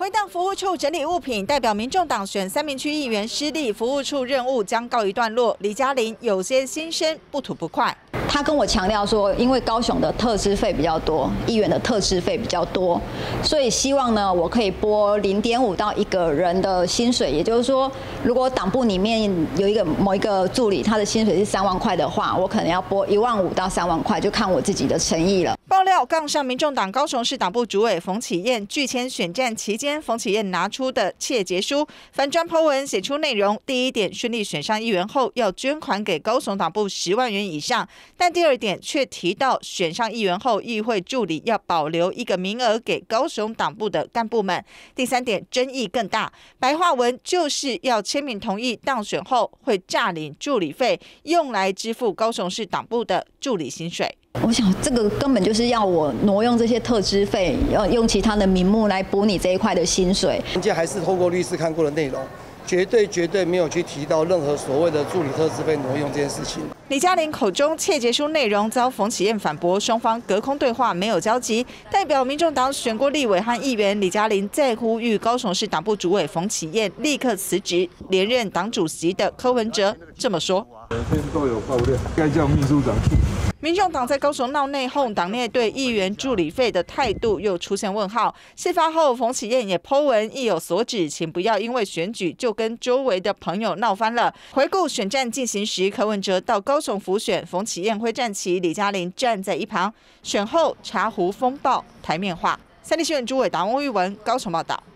回荡服务处整理物品，代表民众党选3名区议员失利，服务处任务将告一段落。李嘉玲有些心声，不吐不快。 他跟我强调说，因为高雄的特支费比较多，议员的特支费比较多，所以希望呢，我可以拨0.5到1个人的薪水。也就是说，如果党部里面有某一个助理，他的薪水是3万块的话，我可能要拨1万5到3万块，就看我自己的诚意了。 爆料杠上民众党高雄市党部主委冯启燕拒签选战期间，冯启燕拿出的切结书，反专 po 文写出内容：第一点，顺利选上议员后要捐款给高雄党部10万元以上。但第二点却提到，选上议员后，议会助理要保留1个名额给高雄党部的干部们。第三点争议更大，白话文就是要签名同意，当选后会诈领助理费，用来支付高雄市党部的助理薪水。 我想这个根本就是要我挪用这些特支费，要用其他的名目来补你这一块的薪水。 人家还是透过律师看过的内容。绝对没有去提到任何所谓的助理特支费挪用这件事情。 李嘉玲口中切结书内容遭冯启燕反驳，双方隔空对话没有交集。代表民众党选过立委和议员李嘉玲再呼吁高雄市党部主委冯启燕立刻辞职，连任党主席的柯文哲这么说： 天都有爆料，该叫秘书长处理。 民众党在高雄闹内讧，党内对议员助理费的态度又出现问号。事发后，冯启燕也 po 文意有所指，请不要因为选举就跟周围的朋友闹翻了。回顾选战进行时，柯文哲到高雄辅选，冯启燕会站起，李嘉玲站在一旁。选后茶壶风暴台面化。三立新闻主委达翁玉文高雄报道。